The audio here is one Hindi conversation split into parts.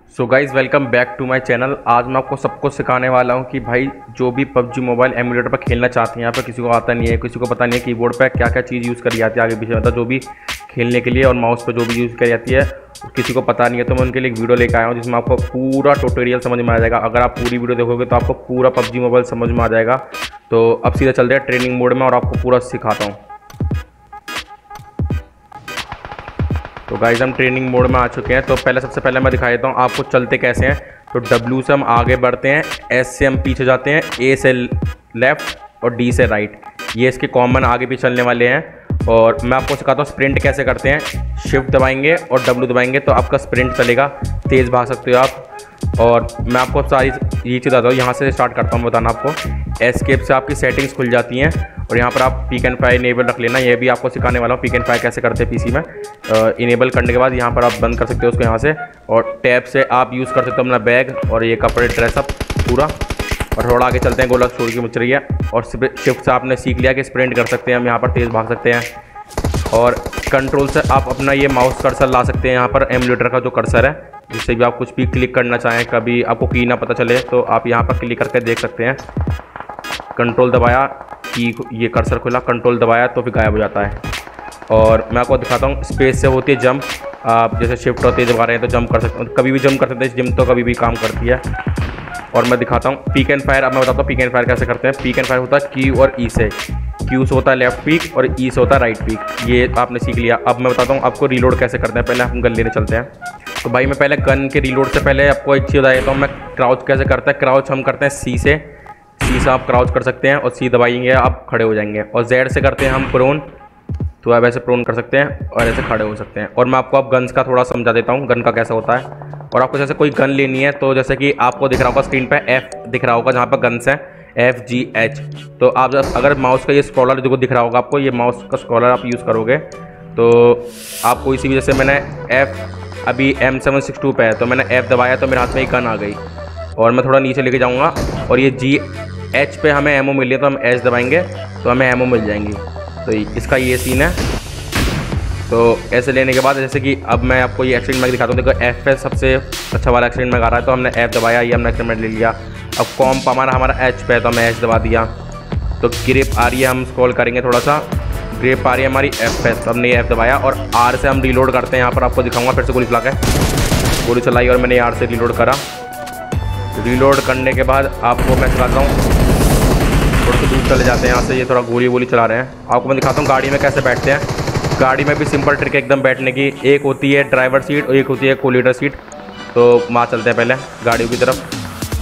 So guys welcome back to my channel. आज मैं आपको सबको सिखाने वाला हूं कि भाई जो भी पबजी मोबाइल एमुलेटर पर खेलना चाहते हैं, यहाँ पर किसी को आता नहीं है, किसी को पता नहीं है कीबोर्ड पर क्या क्या चीज़ यूज़ करी जाती है आगे पीछे, मतलब जो भी खेलने के लिए और माउस पर जो भी यूज़ करी जाती है किसी को पता नहीं है, तो मैं उनके लिए एक वीडियो लेकर आया हूँ जिसमें आपको पूरा ट्यूटोरियल समझ में आ जाएगा। अगर आप पूरी वीडियो देखोगे तो आपको पूरा पबजी मोबाइल समझ में आ जाएगा। तो अब सीधा चलते हैं ट्रेनिंग मोड में और आपको पूरा सिखाता हूँ। तो गाइस हम ट्रेनिंग मोड में आ चुके हैं। तो सबसे पहले मैं दिखा देता हूँ आपको चलते कैसे हैं। तो W से हम आगे बढ़ते हैं, S से हम पीछे जाते हैं, A से लेफ़्ट और D से राइट। ये इसके कॉमन आगे भी चलने वाले हैं। और मैं आपको सिखाता हूँ स्प्रिंट कैसे करते हैं। शिफ्ट दबाएंगे और W दबाएंगे तो आपका स्प्रिंट चलेगा, तेज़ भाग सकते हो आप। और मैं आपको सारी ये चीज़ बताता हूँ। यहाँ से स्टार्ट करता हूँ बताना आपको। एस्केप से आपकी सेटिंग्स खुल जाती हैं और यहाँ पर आप पीक एंड फायर इनेबल रख लेना। ये भी आपको सिखाने वाला हूँ पीक एंड फायर कैसे करते हैं पीसी में। इनेबल करने के बाद यहाँ पर आप बंद कर सकते हो उसको यहाँ से। और टैब से आप यूज़ कर सकते हो अपना बैग और ये कपड़े ड्रेसअप पूरा। और थोड़ा आगे चलते हैं, गोला छोड़ की मुच रही है। और शिफ्ट से आपने सीख लिया कि स्प्रिंट कर सकते हैं हम, यहाँ पर तेज़ भाग सकते हैं। और कंट्रोल से आप अपना ये माउस कर्सर ला सकते हैं यहाँ पर, एमुलेटर का जो कर्सर है, जिससे भी आप कुछ भी क्लिक करना चाहें, कभी आपको की ना पता चले तो आप यहाँ पर क्लिक करके देख सकते हैं। कंट्रोल दबाया की ये कर्सर खुला, कंट्रोल दबाया तो फिर गायब हो जाता है। और मैं आपको दिखाता हूँ स्पेस से होती है जंप। आप जैसे शिफ्ट और तेज दबा रहे हैं तो जंप कर सकते हैं, कभी भी जंप कर सकते हैं। जिम तो कभी भी काम करती है। और मैं दिखाता हूँ पीक एंड फायर। अब मैं बताता हूँ पीक एंड फायर कैसे करते हैं। पीक एंड फायर होता है Q और E से। Q से होता है लेफ्ट पीक और E से होता है राइट पीक। ये आपने सीख लिया। अब मैं बताता हूँ आपको रीलोड कैसे करते हैं। पहले हम गन लेने चलते हैं। तो भाई मैं पहले गन के रीलोड से पहले आपको एक चीज़ बता देता हूँ मैं क्राउच कैसे करता है। क्राउच हम करते हैं C से आप क्राउच कर सकते हैं और C दबाएंगे आप खड़े हो जाएंगे। और Z से करते हैं हम प्रोन, तो आप ऐसे प्रोन कर सकते हैं और ऐसे खड़े हो सकते हैं। और मैं आपको अब गन्स का थोड़ा समझा देता हूँ गन का कैसा होता है। और आपको जैसे कोई गन लेनी है तो जैसे कि आपको दिख रहा होगा स्क्रीन पे F दिख रहा होगा जहाँ पर गन्स हैं FGH। तो आप अगर माउस का ये स्क्रॉलर जो दिख रहा होगा आपको, ये माउस का स्क्रॉलर आप यूज़ करोगे तो आप कोई सी भी, जैसे मैंने F अभी M762 पे है तो मैंने F दबाया तो मेरे हाथ में एक गन आ गई। और मैं थोड़ा नीचे लेके जाऊँगा और ये GH पे हमें एमओ मिल रही है तो हम H दबाएंगे तो हमें एमओ मिल जाएंगी। तो इसका ये सीन है। तो ऐसे लेने के बाद जैसे कि अब मैं आपको ये एक्सीडेंट मैग दिखाता हूँ। देखो F पे सबसे अच्छा वाला एक्सीडेंट मैग आ रहा है तो हमने F दबाया, ये हमने एक्सीडेंट मैग ले लिया। अब कॉम्प हमारा H पे है तो हमने H दबा दिया। तो ग्रिप आ रही है, हम स्क्रॉल करेंगे थोड़ा सा, ग्रिप आ रही है हमारी F पे तो हमने F दबाया। और R से हम रीलोड करते हैं। यहाँ पर आपको दिखाऊंगा, फिर से गोली चला के गोली चलाई और मैंने R से रीलोड करा। रीलोड करने के बाद आपको मैं चलाता हूँ, थोड़ा सा दूर चले जाते हैं यहाँ से। ये थोड़ा गोली चला रहे हैं। आपको मैं दिखाता हूँ गाड़ी में कैसे बैठते हैं। गाड़ी में भी सिंपल ट्रिक है एकदम बैठने की। एक होती है ड्राइवर सीट और एक होती है को लीडर सीट। तो वहाँ चलते हैं पहले गाड़ियों की तरफ।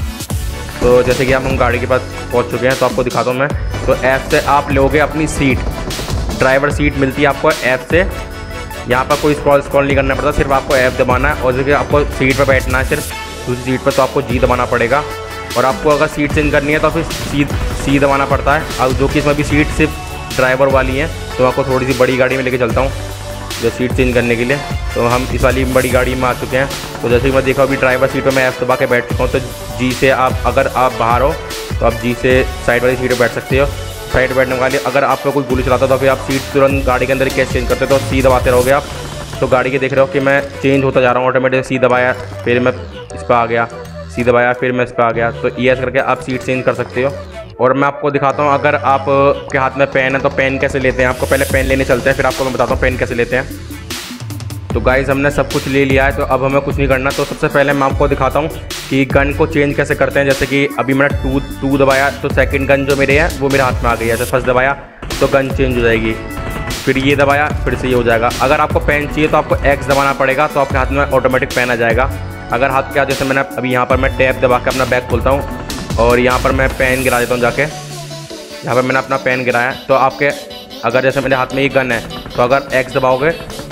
तो जैसे कि हम गाड़ी के पास पहुँच चुके हैं तो आपको दिखाता हूँ मैं। तो F से आप लोगे अपनी सीट, ड्राइवर सीट मिलती है आपको F से। यहाँ पर कोई स्क्रॉल नहीं करना पड़ता, सिर्फ आपको F दबाना है। और जैसे आपको सीट पर बैठना है सिर्फ दूसरी सीट पर तो आपको G दबाना पड़ेगा। और आपको अगर सीट चेंज करनी है तो फिर C दबाना पड़ता है। अब जो कि इसमें भी सीट सिर्फ ड्राइवर वाली है तो आपको थोड़ी सी बड़ी गाड़ी में लेके चलता हूँ जो सीट चेंज करने के लिए। तो हम इस वाली बड़ी गाड़ी में आ चुके हैं। तो जैसे कि मैं देखा अभी ड्राइवर सीट पर मैं F दबा के बैठ चुका हूँ। तो G से आप अगर आप बाहर हो तो आप G से साइड वाली सीट पर बैठ सकते हो। साइड बैठने वाली अगर आपको कोई गोली चलाता तो फिर आप सीट तुरंत गाड़ी के अंदर कैसे चेंज करते हो तो C दबाते रहोगे आप। तो गाड़ी के देख रहे हो कि मैं चेंज होता जा रहा हूँ ऑटोमेटिक। C दबाया फिर मैं इस पर आ गया, C दबाया फिर मैं इस पर आ गया। तो ये ऐसे करके आप सीट चेंज कर सकते हो। और मैं आपको दिखाता हूँ अगर आप के हाथ में पेन है तो पेन कैसे लेते हैं। आपको पहले पेन लेने चलते हैं, फिर आपको मैं बताता हूँ पेन कैसे लेते हैं। तो गाइज़ हमने सब कुछ ले लिया है तो अब हमें कुछ नहीं करना। तो सबसे पहले मैं आपको दिखाता हूँ कि गन को चेंज कैसे करते हैं। जैसे कि अभी मैंने टू दबाया तो सेकंड गन जो मेरे है वो मेरे हाथ में आ गई है। जैसे फर्स्ट दबाया तो गन चेंज हो जाएगी, फिर ये दबाया फिर से ये हो जाएगा। अगर आपको पेन चाहिए तो आपको X दबाना पड़ेगा तो आपके हाथ में ऑटोमेटिक पेन आ जाएगा। अगर हाथ क्या, जैसे मैंने अभी यहाँ पर मैं टैब दबा के अपना बैग खोलता हूँ और यहाँ पर मैं पेन गिरा देता हूँ जाके। यहाँ पर मैंने अपना पेन गिराया तो आपके अगर जैसे मेरे हाथ में ये गन है तो अगर X दबाओगे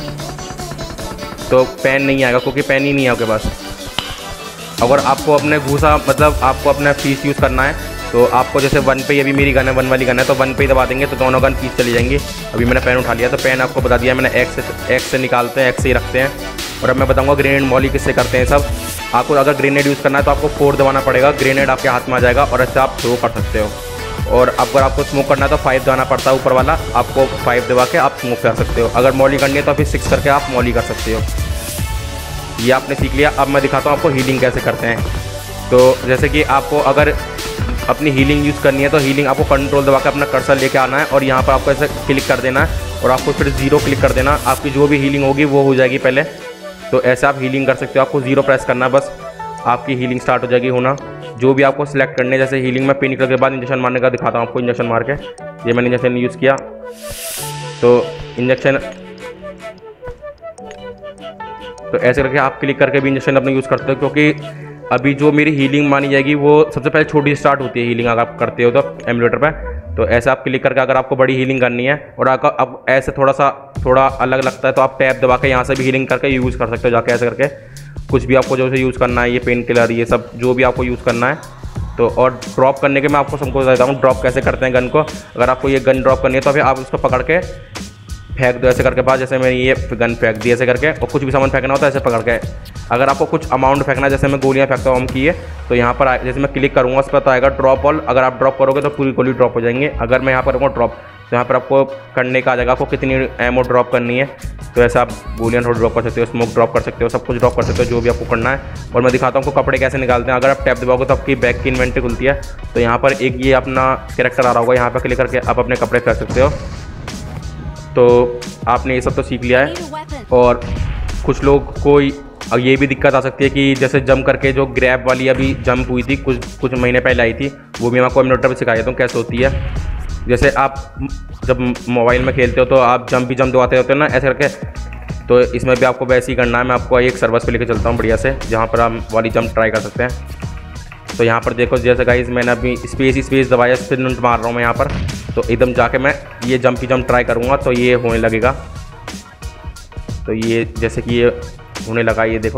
तो पेन नहीं आएगा क्योंकि पेन ही नहीं है आपके पास। अगर आपको अपने घूसा मतलब आपको अपना पीस यूज़ करना है तो आपको जैसे 1 पे, ये भी मेरी गन है 1 वाली गन है तो 1 पे ही दबा देंगे तो दोनों गन पीस चली जाएंगी। अभी मैंने पेन उठा लिया तो पेन आपको बता दिया मैंने X से निकालते हैं, X से ही रखते हैं। और अब मैं बताऊंगा ग्रेनेड मॉली किससे करते हैं सब। आपको अगर ग्रेनेड यूज़ करना है तो आपको 4 दबाना पड़ेगा, ग्रेनेड आपके हाथ में आ जाएगा और ऐसे आप थ्रो कर सकते हो। और अगर आपको स्मोक करना है तो 5 दबाना पड़ता है ऊपर वाला, आपको 5 दबा के आप स्मोक कर सकते हो। अगर मॉली करनी है तो फिर 6 करके आप मॉली कर सकते हो। ये आपने सीख लिया। अब मैं दिखाता हूँ आपको हीलिंग कैसे करते हैं। तो जैसे कि आपको अगर अपनी हीलिंग यूज़ करनी है तो हीलिंग आपको कंट्रोल दबा के अपना कर्सर लेके आना है और यहाँ पर आपको ऐसे क्लिक कर देना है और आपको फिर 0 क्लिक कर देना। आपकी जो भी हीलिंग होगी वो हो जाएगी पहले। तो ऐसे आप हीलिंग कर सकते हो। आपको 0 प्रेस करना है, बस आपकी हीलिंग स्टार्ट हो जाएगी होना। जो भी आपको सिलेक्ट करने, जैसे हीलिंग में पेन निकल के बाद इंजेक्शन मारने का दिखाता हूँ आपको। इंजेक्शन मार के, ये मैंने इंजेक्शन यूज़ किया तो इंजेक्शन, तो ऐसे करके आप क्लिक करके भी इंजेक्शन अपना यूज़ करते हो। क्योंकि अभी जो मेरी हीलिंग मानी जाएगी वो सबसे पहले छोटी स्टार्ट होती है हीलिंग, अगर आप करते हो तो एमुलेटर पे। तो ऐसे आप क्लिक करके अगर आपको बड़ी हीलिंग करनी है और अब ऐसे थोड़ा अलग लगता है तो आप टैब दबा के यहाँ से भी हीलिंग करके यूज़ कर सकते हो जाके। ऐसे करके कुछ भी आपको जो से यूज़ करना है, ये पेन किलर, ये सब जो भी आपको यूज़ करना है। तो और ड्रॉप करने के मैं आपको सबको बताता हूँ ड्रॉप कैसे करते हैं गन को। अगर आपको ये गन ड्रॉप करनी है तो फिर आप उसको पकड़ के फेंक दो ऐसे करके बाद, जैसे मैंने ये गन फेंक दी ऐसे करके। और कुछ भी सामान फेंकना होता है ऐसे पकड़ के। अगर आपको कुछ अमाउंट फेंकना है, जैसे मैं गोलियां फेंकता हूँ की है, तो यहाँ पर जैसे मैं क्लिक करूँगा उस पर तो आएगा ड्रॉप ऑल। अगर आप ड्रॉप करोगे तो पूरी गोली ड्रॉप हो जाएंगे। अगर मैं यहाँ पर करूँगा ड्रॉप तो यहाँ पर आपको करने का आ जाएगा आपको कितनी एमो ड्रॉप करनी है। तो ऐसे आप गोलियां थोड़ी ड्रॉप कर सकते हो, स्मोक ड्रॉप कर सकते हो, सब कुछ ड्रॉप कर सकते हो जो भी आपको करना है। और मैं दिखाता हूँ आपको कपड़े कैसे निकालते हैं। अगर आप टैप दबाओगे तो आपकी बैग की इन्वेंट्री खुलती है। तो यहाँ पर एक ये अपना कैरेक्टर आ रहा होगा, यहाँ पर क्लिक करके आप अपने कपड़े फेंक सकते हो। तो आपने ये सब तो सीख लिया है। और कुछ लोग को ये भी दिक्कत आ सकती है कि जैसे जंप करके जो ग्रैब वाली अभी जंप हुई थी कुछ महीने पहले आई थी, वो भी मैं आपको एमुलेटर पे सिखा देता हूँ कैसे होती है। जैसे आप जब मोबाइल में खेलते हो तो आप जंप दबाते होते हो ना ऐसे करके, तो इसमें भी आपको वैसे ही करना है। मैं आपको एक सर्विस पे लेके चलता हूँ बढ़िया से, जहाँ पर आप वाली जंप ट्राई कर सकते हैं। तो यहाँ पर देखो जैसे गाइस मैंने अभी स्पेस दबाया, स्पिन मार रहा हूँ मैं यहाँ पर। तो एकदम जाके मैं ये जंप ट्राई करूँगा तो ये होने लगेगा। तो ये जैसे कि ये होने लगा, ये देखो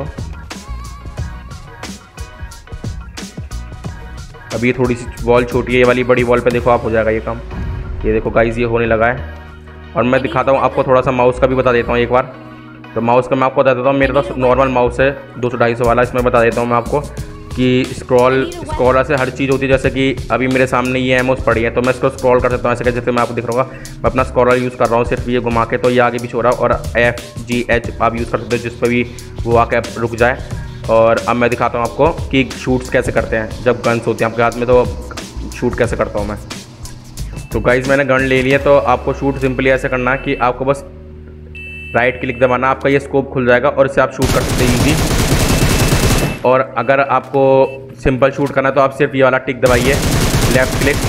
अभी ये थोड़ी सी वॉल छोटी है, ये वाली बड़ी वॉल पे देखो आप हो जाएगा ये काम। ये देखो गाइस ये होने लगा है। और मैं दिखाता हूँ आपको थोड़ा सा माउस का भी बता देता हूँ एक बार। तो माउस का मैं आपको बता देता हूँ, मेरा तो नॉर्मल माउस है 200-250 वाला। इसमें बता देता हूँ मैं आपको कि स्क्रॉलर से हर चीज़ होती है। जैसे कि अभी मेरे सामने ये एमोस पड़ी है तो मैं इसको स्क्रॉल कर सकता हूँ ऐसे, जैसे मैं आपको दिख रहा हूँ मैं अपना स्क्रॉलर यूज़ कर रहा हूँ सिर्फ ये घुमा के, तो ये आगे पीछे हो रहा है। और FGH आप यूज़ कर सकते हो जिस पर भी वो आके रुक जाए। और अब मैं दिखाता हूँ आपको कि शूट्स कैसे करते हैं जब गन्स होती हैं आपके हाथ में, तो शूट कैसे करता हूँ मैं। तो गाइस मैंने गन ले लिया, तो आपको शूट सिंपली ऐसे करना है कि आपको बस राइट क्लिक दबाना, आपका ये स्कोप खुल जाएगा और इससे आप शूट कर सकते हैं ईजी। और अगर आपको सिंपल शूट करना है तो आप सिर्फ ये वाला टिक दबाइए, लेफ्ट क्लिक,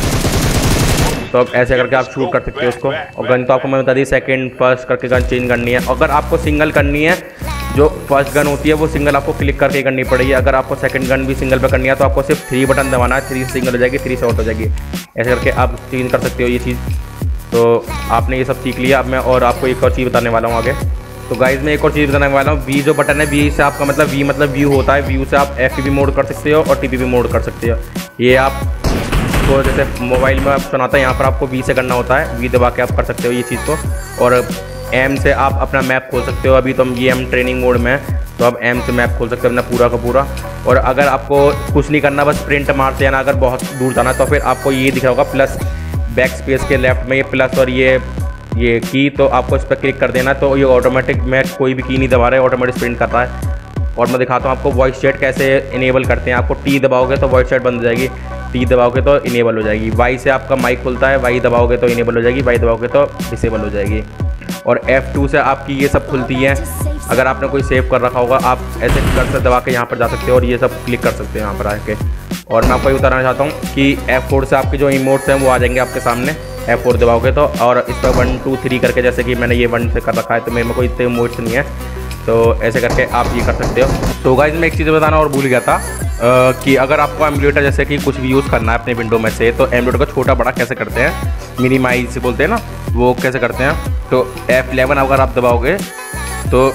तो अब ऐसे करके आप शूट कर सकते हो उसको। और गन तो आपको मैं बता दी सेकंड फर्स्ट करके गन चेंज करनी है। अगर आपको सिंगल करनी है, जो फर्स्ट गन होती है वो सिंगल आपको क्लिक करके करनी पड़ेगी। अगर आपको सेकंड गन भी सिंगल पे करनी है तो आपको सिर्फ 3 बटन दबाना है, 3 सिंगल हो जाएगी, 3 शॉर्ट हो जाएगी। ऐसे करके आप चेंज कर सकते हो ये चीज़। तो आपने ये सब सीख लिया। अब मैं और आपको एक और चीज़ बताने वाला हूँ आगे। तो गाइज मैं एक और चीज़ बताने वाला हूँ। वी जो बटन है, वी से आपका मतलब वी मतलब व्यू होता है। व्यू से आप FPV मोड कर सकते हो और TPV मोड कर सकते हो। ये आप तो जैसे मोबाइल में आप सुनाता है यहाँ पर आपको वी से करना होता है, वी दबा के आप कर सकते हो ये चीज़ को। और M से आप अपना मैप खोल सकते हो। अभी तो ये हम ट्रेनिंग मोड में है तो आप M से मैप खोल सकते हो अपना पूरा का पूरा। और अगर आपको कुछ नहीं करना, बस प्रिंट मारते हैं ना, अगर बहुत दूर जाना तो फिर आपको ये दिख रहा होगा प्लस, बैक स्पेस के लेफ्ट में ये प्लस और ये की, तो आपको इस पर क्लिक कर देना। तो ये ऑटोमेटिक, मैं कोई भी की नहीं दबा रहा है, ऑटोमेटिक प्रिंट कर रहा है। और मैं दिखाता हूँ आपको वॉइस चैट कैसे इनेबल करते हैं। आपको T दबाओगे तो वॉइस चैट बंद हो जाएगी, T दबाओगे तो इनेबल हो जाएगी। Y से आपका माइक खुलता है, Y दबाओगे तो इनेबल हो जाएगी, Y दबाओगे तो डिसेबल हो जाएगी। और F2 से आपकी ये सब खुलती है। अगर आपने कोई सेव कर रखा होगा आप ऐसे कर्सर दबा के यहाँ पर जा सकते हो और ये सब क्लिक कर सकते हैं यहाँ पर आके। और मैं आपको ये बताना चाहता हूँ कि F4 से आपके जो इमोट्स हैं वो आ जाएंगे आपके सामने, F4 दबाओगे तो। और इस पर 1 2 3 करके, जैसे कि मैंने ये 1 से कर रखा है तो मेरे में कोई इतने इमोट्स नहीं है, तो ऐसे करके आप ये कर सकते हो। तो गाइस मैं एक चीज़ बताना और भूल गया था कि अगर आपको एमुलेटर जैसे कि कुछ भी यूज़ करना है अपने विंडो में से, तो एमुलेटर को छोटा बड़ा कैसे करते हैं, मिनिमाइज से बोलते हैं ना, वो कैसे करते हैं। तो F11 अगर आप दबाओगे तो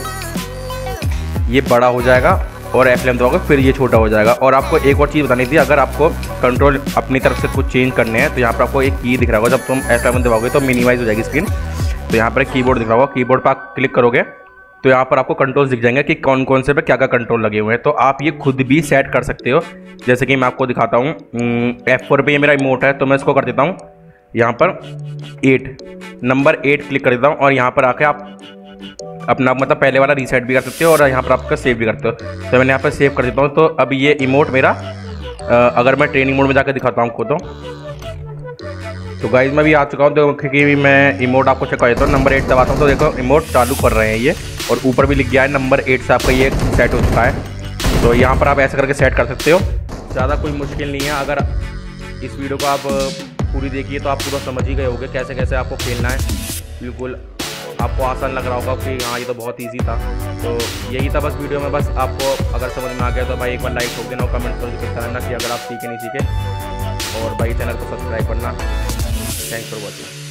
ये बड़ा हो जाएगा और F11 दबाओगे फिर ये छोटा हो जाएगा। और आपको एक और चीज़ बतानी थी, अगर आपको कंट्रोल अपनी तरफ से कुछ चेंज करने हैं तो यहाँ पर आपको एक की दिख रहा होगा, जब तुम F11 दबाओगे तो मिनिमाइज हो जाएगी स्क्रीन। तो यहाँ पर एक कीबोर्ड दिख रहा होगा, कीबोर्ड पर आप क्लिक करोगे तो यहाँ पर आपको कंट्रोल्स दिख जाएंगे कि कौन कौन से पे क्या क्या कंट्रोल लगे हुए हैं। तो आप ये खुद भी सेट कर सकते हो। जैसे कि मैं आपको दिखाता हूँ, F4 पे ये मेरा इमोट है तो मैं इसको कर देता हूँ यहाँ पर 8 नंबर 8 क्लिक कर देता हूँ। और यहाँ पर आके आप अपना मतलब पहले वाला रीसेट भी कर सकते हो और यहाँ पर आपका सेव भी करते हो। तो मैंने यहाँ पर सेव कर देता हूँ। तो अब ये इमोट मेरा अगर मैं ट्रेनिंग मोड में जाकर दिखाता हूँ आपको तो गाइज मैं भी आ चुका हूँ। तो क्योंकि मैं इमोट आपको चेक कर देता हूँ, नंबर 8 दबाता हूँ तो देखो इमोट चालू कर रहे हैं ये, और ऊपर भी लिख गया है नंबर 8 से आपका ये सेट हो चुका है। तो यहाँ पर आप ऐसे करके सेट कर सकते हो, ज़्यादा कोई मुश्किल नहीं है। अगर इस वीडियो को आप पूरी देखिए तो आप पूरा समझ ही गए होंगे कैसे कैसे आपको खेलना है। बिल्कुल आपको आसान लग रहा होगा कि हाँ ये तो बहुत ईजी था। तो यही था बस वीडियो में। बस आपको अगर समझ में आ गया तो भाई एक बार लाइक ठोक देना और कमेंट करके बताना कि अगर आप सीखे नहीं सीखे, और भाई चैनल को सब्सक्राइब करना। Thanks for watching.